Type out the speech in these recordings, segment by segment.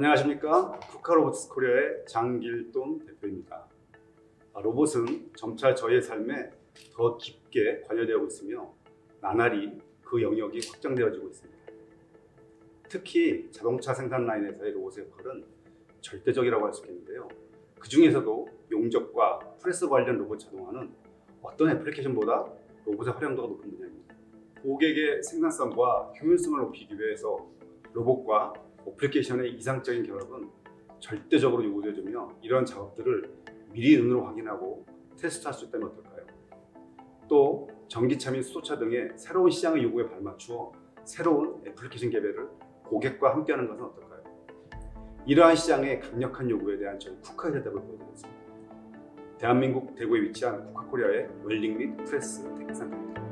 안녕하십니까. 쿠카 로보틱스 코리아의 장길돈 대표입니다. 로봇은 점차 저희의 삶에 더 깊게 관여되고 있으며 나날이 그 영역이 확장되어지고 있습니다. 특히 자동차 생산 라인에서의 로봇의 역할은 절대적이라고 할 수 있겠는데요. 그 중에서도 용접과 프레스 관련 로봇 자동화는 어떤 애플리케이션보다 로봇의 활용도가 높은 분야입니다. 고객의 생산성과 효율성을 높이기 위해서 로봇과 애플리케이션의 이상적인 결합은 절대적으로 요구되어지며 이런 작업들을 미리 눈으로 확인하고 테스트할 수 있다면 어떨까요? 또 전기차 및 수소차 등의 새로운 시장의 요구에 발맞추어 새로운 애플리케이션 개발을 고객과 함께하는 것은 어떨까요? 이러한 시장의 강력한 요구에 대한 저희 쿠카의 대답을 보여드리겠습니다. 대한민국 대구에 위치한 쿠카 코리아의 웰딩 및 프레스 테크센터입니다.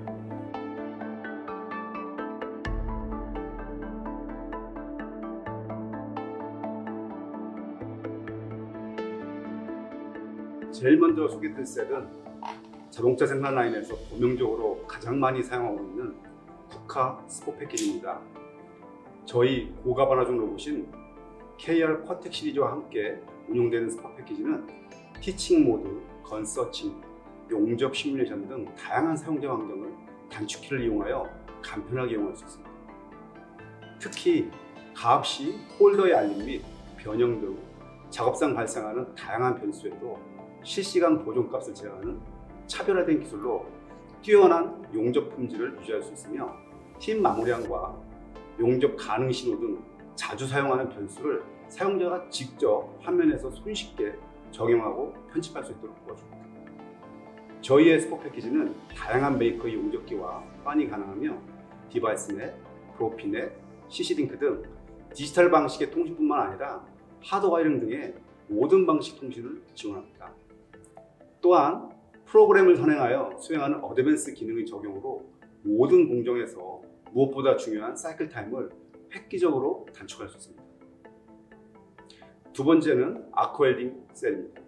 제일 먼저 소개드릴 셀은 자동차 생산 라인에서 도명적으로 가장 많이 사용하고 있는 쿠카 스포 패키지입니다. 저희 고가 반화중 로봇인 KR 쿼텍 시리즈와 함께 운용되는 스포 패키지는 티칭 모드, 건서칭, 용접 시뮬레이션 등 다양한 사용자 환경을 단축키를 이용하여 간편하게 이용할 수 있습니다. 특히 가압 시 홀더의 알림 및 변형 등 작업상 발생하는 다양한 변수에도 실시간 보존값을 제어하는 차별화된 기술로 뛰어난 용접 품질을 유지할 수 있으며 팀 마무리함과 용접 가능 신호 등 자주 사용하는 변수를 사용자가 직접 화면에서 손쉽게 적용하고 편집할 수 있도록 도와줍니다. 저희의 스포 패키지는 다양한 메이커의 용접기와 호환이 가능하며 디바이스넷, 프로피넷, CC링크 등 디지털 방식의 통신뿐만 아니라 하드와이링 등의 모든 방식 통신을 지원합니다. 또한 프로그램을 선행하여 수행하는 어드밴스 기능의 적용으로 모든 공정에서 무엇보다 중요한 사이클 타임을 획기적으로 단축할 수 있습니다. 두 번째는 아크 웰딩 셀입니다.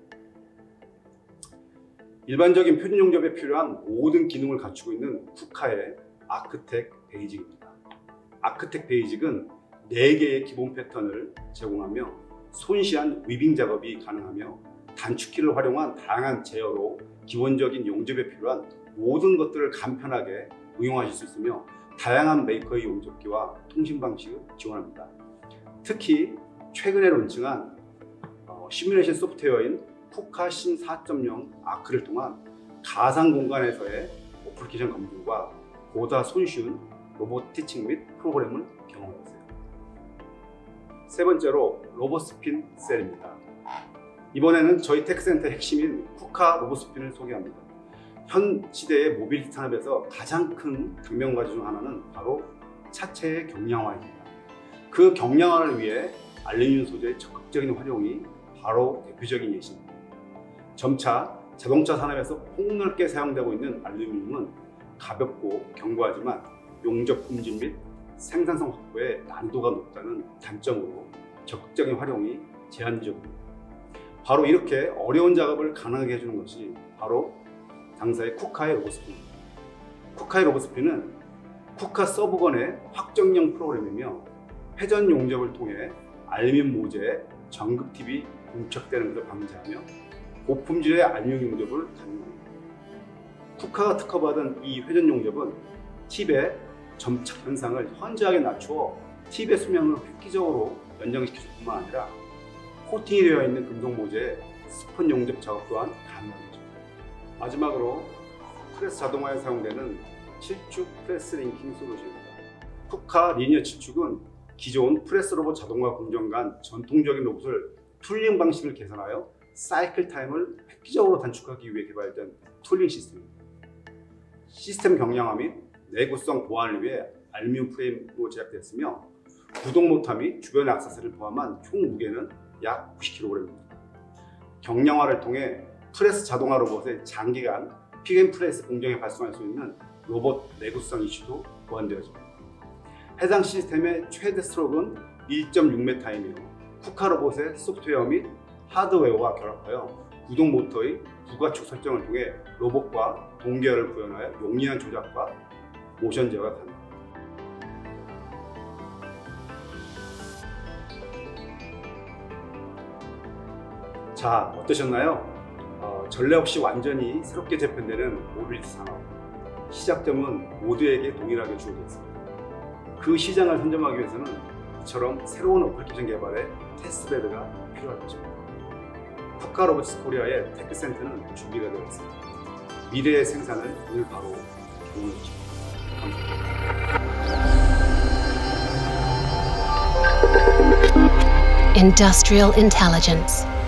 일반적인 표준 용접에 필요한 모든 기능을 갖추고 있는 쿠카의 아크텍 베이직입니다. 아크텍 베이직은 4개의 기본 패턴을 제공하며 손시한 위빙 작업이 가능하며 단축키를 활용한 다양한 제어로 기본적인 용접에 필요한 모든 것들을 간편하게 응용하실 수 있으며 다양한 메이커의 용접기와 통신 방식을 지원합니다. 특히 최근에 론칭한 시뮬레이션 소프트웨어인 쿠카 신 4.0 아크를 통한 가상 공간에서의 애플리케이션 검증과 보다 손쉬운 로봇 티칭 및 프로그램을 경험해보세요. 세 번째로 로보스핀 셀입니다. 이번에는 저희 테크센터의 핵심인 쿠카 로보스핀을 소개합니다. 현 시대의 모빌리티 산업에서 가장 큰 경영 과제 중 하나는 바로 차체의 경량화입니다. 그 경량화를 위해 알루미늄 소재의 적극적인 활용이 바로 대표적인 예시입니다. 점차 자동차 산업에서 폭넓게 사용되고 있는 알루미늄은 가볍고 견고하지만 용접 품질 및 생산성 확보에 난이도가 높다는 단점으로 적극적인 활용이 제한적입니다. 바로 이렇게 어려운 작업을 가능하게 해주는 것이 바로 당사의 쿠카의 로보스핀입니다. 쿠카의 로보스핀은 쿠카 서브건의 확정형 프로그램이며 회전 용접을 통해 알루미늄 모재에 전극 팁이 봉착되는 것을 방지하며 고품질의 알루미늄 용접을 가능합니다. 쿠카가 특허받은 이 회전 용접은 팁의 점착 현상을 현저하게 낮추어 팁의 수명을 획기적으로 연장시킬 뿐만 아니라 코팅이 되어 있는 금속 모재의 스폰 용접 작업 또한 가능하죠. 마지막으로 프레스 자동화에 사용되는 7축 프레스 링킹 솔루션입니다. 쿠카 리니어 7축은 기존 프레스 로봇 자동화 공정 간 전통적인 로봇을 툴링 방식을 개선하여 사이클 타임을 획기적으로 단축하기 위해 개발된 툴링 시스템입니다. 시스템 경량화 및 내구성 보완을 위해 알루미늄 프레임으로 제작되었으며 구동 모터 및 주변 액세서리를 포함한 총 무게는 약 90kg입니다. 경량화를 통해 프레스 자동화 로봇의 장기간 픽앤플레이스 공정에 발송할 수 있는 로봇 내구성 이슈도 보완되어집니다. 해당 시스템의 최대 스트로크는 1.6m이며 쿠카 로봇의 소프트웨어 및 하드웨어와 결합하여 구동 모터의 부가축 설정을 통해 로봇과 동기화를 구현하여 용이한 조작과 모션 제어가 가능합니다. 자, 어떠셨나요? 전례 없이 완전히 새롭게 재편되는 모빌리티 산업. 시작점은 모두에게 동일하게 주어져 있습니다. 그 시장을 선점하기 위해서는 이처럼 새로운 어플리케이션 개발에 테스트베드가 필요할 것입니다. 쿠카 로보틱스 코리아의 테크센터는 준비가 되어 있습니다. 미래의 생산을 오늘 바로 경험해 주십시오. 감사합니다. Industrial intelligence.